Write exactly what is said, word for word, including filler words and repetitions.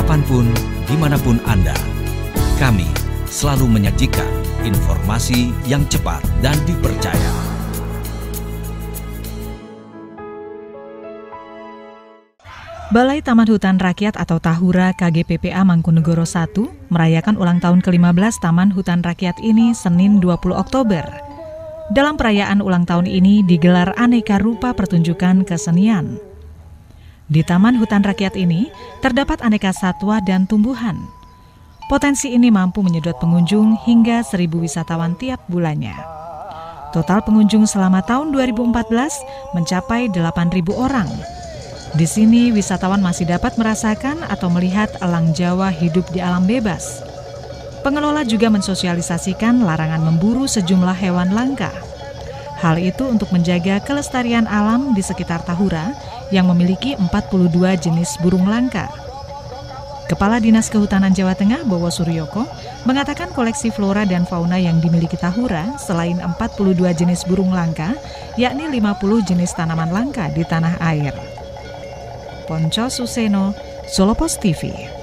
kapanpun, dimanapun Anda. Kami selalu menyajikan informasi yang cepat dan dipercaya. Balai Taman Hutan Rakyat atau Tahura K G P P A Mangkunegoro satu merayakan ulang tahun ke lima belas Taman Hutan Rakyat ini Senin dua puluh Oktober. Dalam perayaan ulang tahun ini digelar aneka rupa pertunjukan kesenian. Di Taman Hutan Rakyat ini terdapat aneka satwa dan tumbuhan. Potensi ini mampu menyedot pengunjung hingga seribu wisatawan tiap bulannya. Total pengunjung selama tahun dua ribu empat belas mencapai delapan ribu orang. Di sini wisatawan masih dapat merasakan atau melihat elang Jawa hidup di alam bebas. Pengelola juga mensosialisasikan larangan memburu sejumlah hewan langka. Hal itu untuk menjaga kelestarian alam di sekitar Tahura yang memiliki empat puluh dua jenis burung langka. Kepala Dinas Kehutanan Jawa Tengah, Bowo Suryoko, mengatakan koleksi flora dan fauna yang dimiliki Tahura selain empat puluh dua jenis burung langka, yakni lima puluh jenis tanaman langka di tanah air. Ponco Suseno, Solo Pos T V.